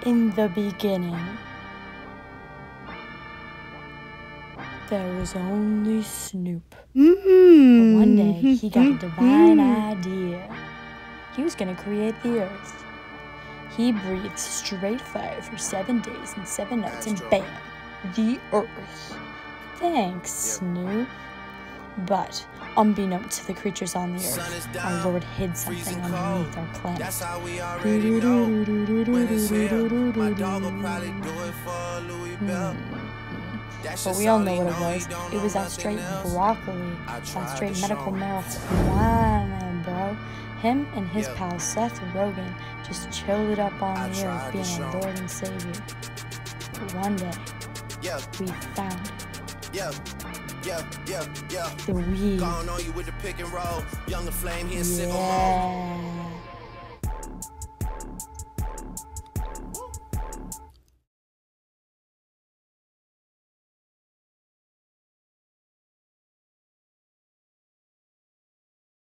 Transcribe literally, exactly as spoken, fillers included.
In the beginning, there was only Snoop. Mm-hmm. But one day, he got a divine idea. He was going to create the earth. He breathed straight fire for seven days and seven nights, and bam, the earth. Thanks, Snoop. But, unbeknownst to the creatures on the earth, our Lord hid something underneath our planet. That's how we already know. When it's here, my dog will probably do it for Louis Bell. But we all know what it was. It was that straight broccoli, that straight medical marijuana, bro. Him and his pal Seth Rogen just chilled it up on the earth, being our Lord and Savior. But one day, we found it. Yeah, yeah, yeah, yeah. The weed. Gone on you with the pick and roll. Younger flame here, Yeah.